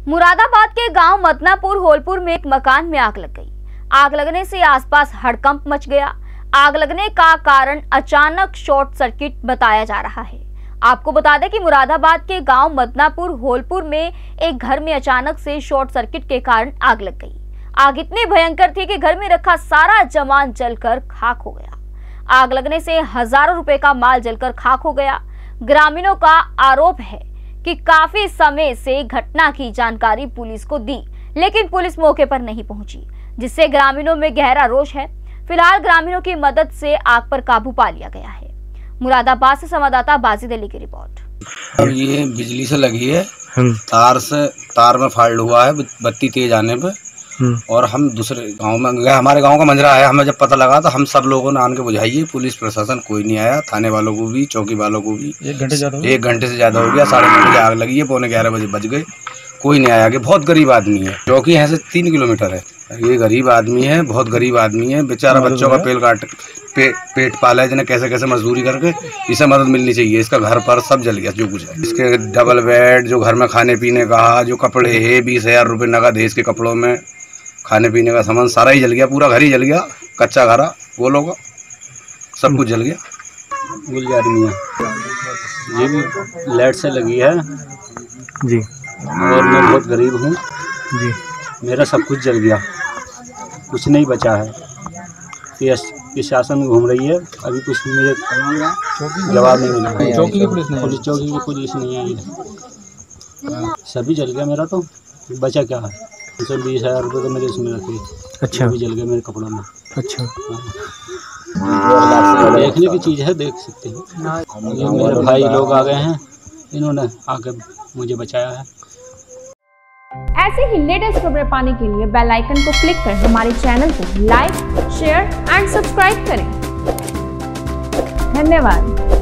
मुरादाबाद के गांव मदनापुर होलपुर में एक मकान में आग लग गई। आग लगने से आसपास हड़कंप मच गया। आग लगने का कारण अचानक शॉर्ट सर्किट बताया जा रहा है। आपको बता दें कि मुरादाबाद के गांव मदनापुर होलपुर में एक घर में अचानक से शॉर्ट सर्किट के कारण आग लग गई। आग इतनी भयंकर थी कि घर में रखा सारा सामान जलकर खाक हो गया। आग लगने से हजारों रुपए का माल जलकर खाक हो गया। ग्रामीणों का आरोप है कि काफी समय से घटना की जानकारी पुलिस को दी, लेकिन पुलिस मौके पर नहीं पहुंची, जिससे ग्रामीणों में गहरा रोष है। फिलहाल ग्रामीणों की मदद से आग पर काबू पा लिया गया है। मुरादाबाद से संवाददाता बाजिद अली की रिपोर्ट। अब ये बिजली से लगी है, तार में फॉल्ट हुआ है बत्ती तेज आने पे, और हम दूसरे गांव में गए। हमारे गांव का मंजरा है। हमें जब पता लगा तो हम सब लोगों ने आन के बुझाई। पुलिस प्रशासन कोई नहीं आया। थाने वालों को भी, चौकी वालों को भी 1 घंटे से ज़्यादा हो गया। 9:30 बजे आग लगी है, 11:45 बजे बज गए, कोई नहीं आया। कि बहुत गरीब आदमी है, चौकी यहाँ से 3 किलोमीटर है। ये गरीब आदमी है, बहुत गरीब आदमी है। बेचारा बच्चों का पेट पाला है, जिन्हें कैसे कैसे मजदूरी करके इसे मदद मिलनी चाहिए। इसका घर पर सब जल गया जो कुछ है। इसके डबल बेड, जो घर में खाने पीने का, जो कपड़े है, 20,000 रुपये नगद है इसके कपड़ों में, खाने पीने का सामान सारा ही जल गया। पूरा घर ही जल गया। कच्चा घर वो लोग सब कुछ जल गया। गुलजारी मियाँ, ये भी लाइट से लगी है जी, और मैं बहुत गरीब हूँ जी। मेरा सब कुछ जल गया, कुछ नहीं बचा है। प्रशासन घूम रही है, अभी कुछ मुझे जवाब नहीं मिला। चौकी की पुलिस नहीं आई है। सभी जल गया मेरा, तो बचा क्या है? 20,000 रुपये तो मेरे इसमें रखे। अच्छा, भी जल गया मेरे कपड़ों में। अच्छा, देखने की चीज़ है, देख सकते हैं। ये मेरे भाई लोग आ गए हैं, इन्होंने आकर मुझे बचाया है। ऐसे ही लेटेस्ट खबरें पाने के लिए बेल आइकन को क्लिक कर हमारे चैनल को लाइक, शेयर एंड सब्सक्राइब करें। धन्यवाद।